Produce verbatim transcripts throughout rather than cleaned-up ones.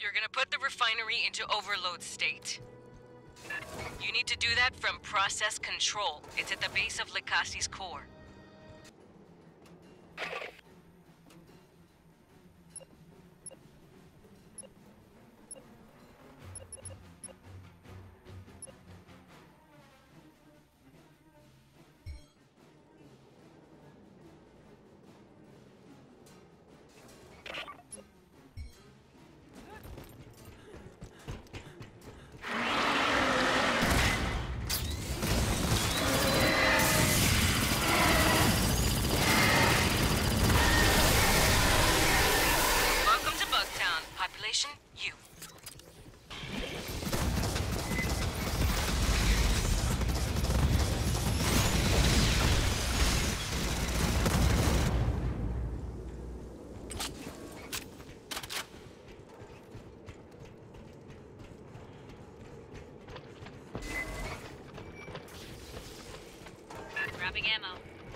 You're gonna put the refinery into overload state. You need to do that from process control. It's at the base of Likasi's core. You. Grabbing ammo.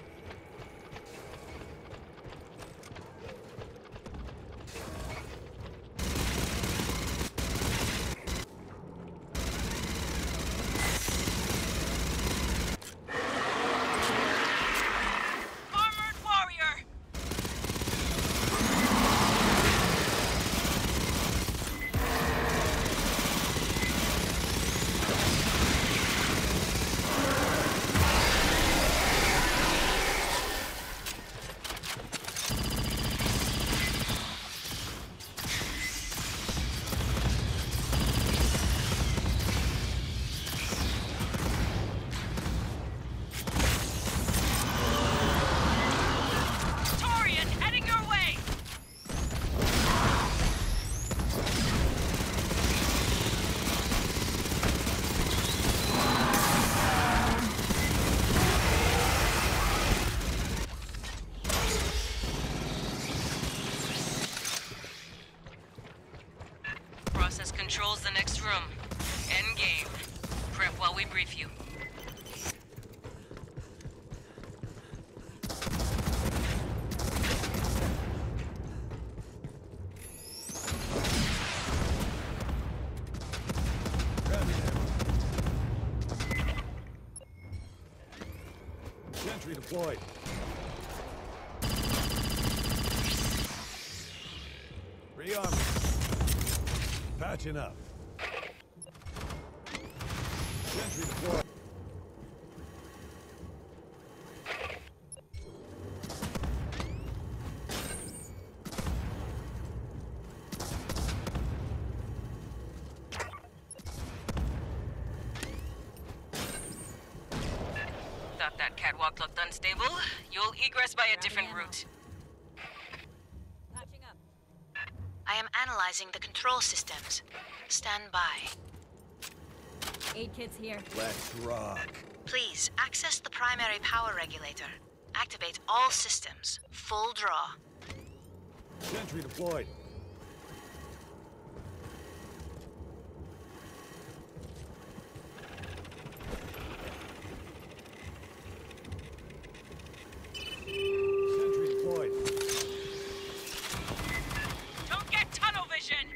Process controls the next room. End game. Prep while we brief you. Sentry deployed. Rearming. Patching up. Sentry deployed. Thought that catwalk looked unstable? You'll egress by a different route. Patching up. I am analyzing the control systems. Stand by. Aid kits here. Let's rock. Please, access the primary power regulator. Activate all systems. Full draw. Sentry deployed. Sentry deployed. Don't get tunnel vision!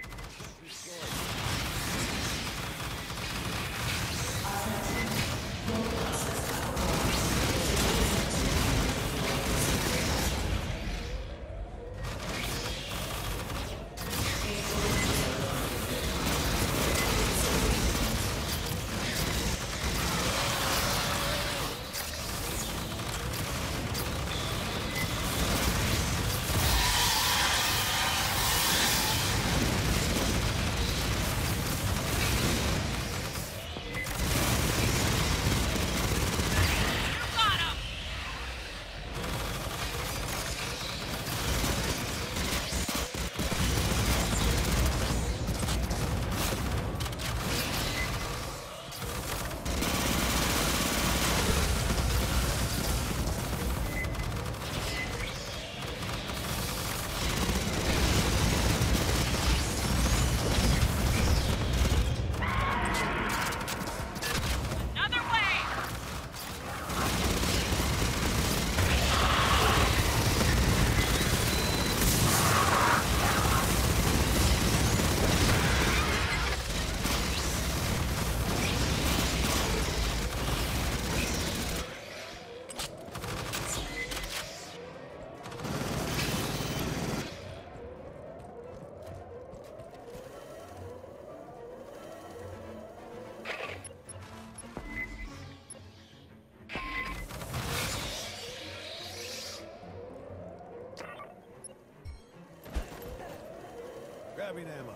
Grabbing ammo.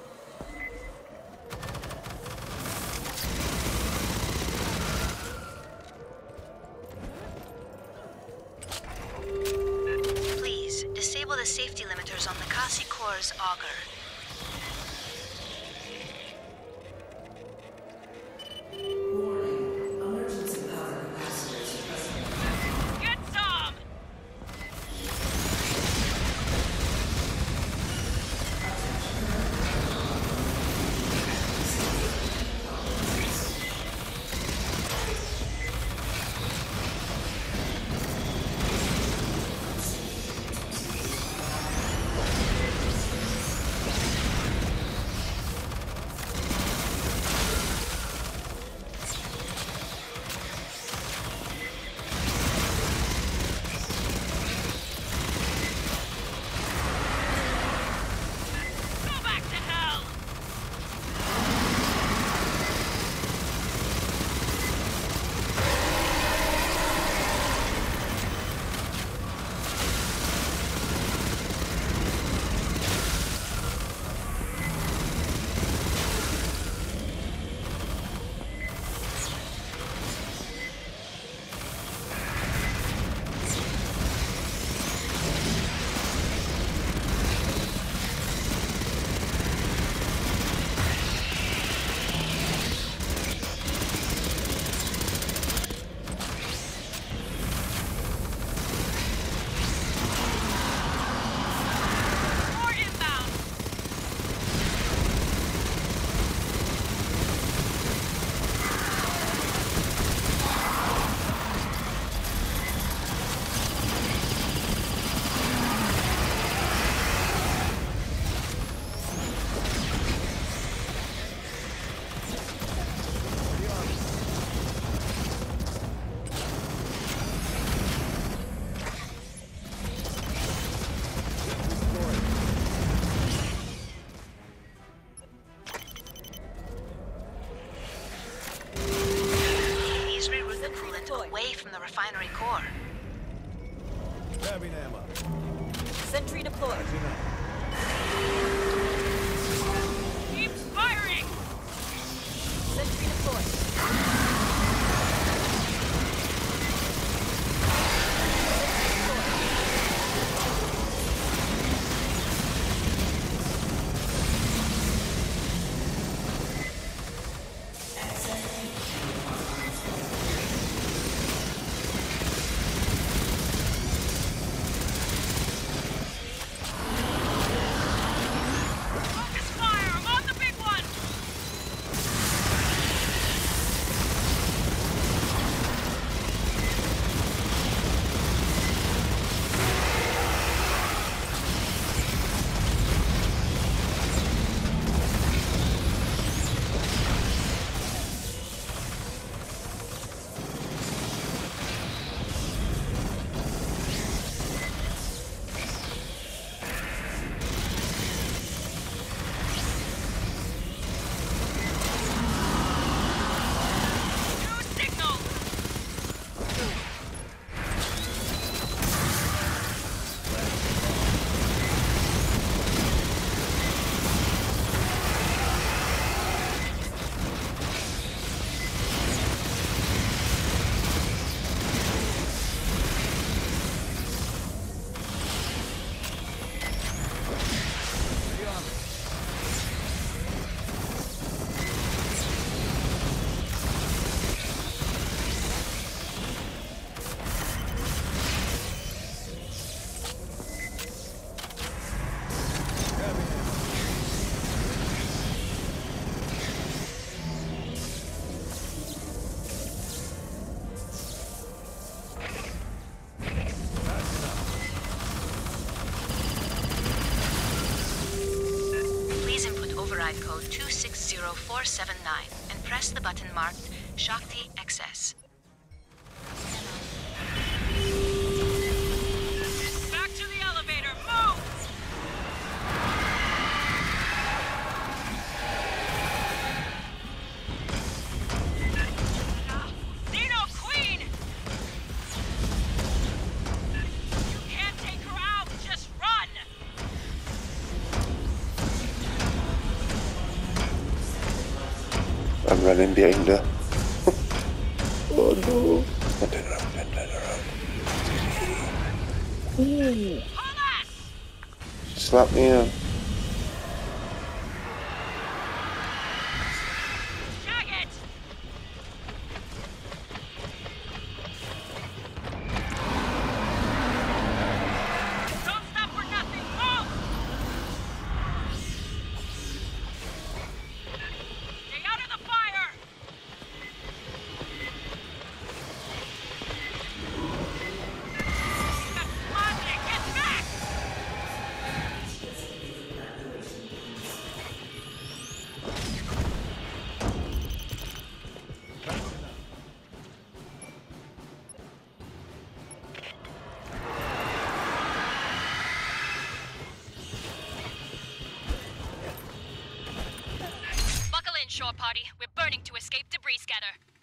Please, disable the safety limiters on Likasi Core's auger. Get some! Go back to hell! More inbound! Please reroute the coolant away from the refinery core. Grabbing ammo. Sentry deployed. Patching up. Keep firing! Sentry deployed. Focus fire! I'm on the big one! New signal! Grabbing ammo. Patching up. Please input override code two six zero four seven nine and press the button marked Shakti Excess. Back to the elevator! Move! Xeno Queen! You can't take her out! Just run! running behind her. Oh no. Turn around, turn around. Slap me in. Shore party, we're burning to escape debris scatter.